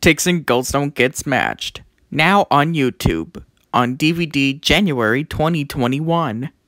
Ticks and Goldstone Gets Matched. Now on YouTube. On DVD January 2021.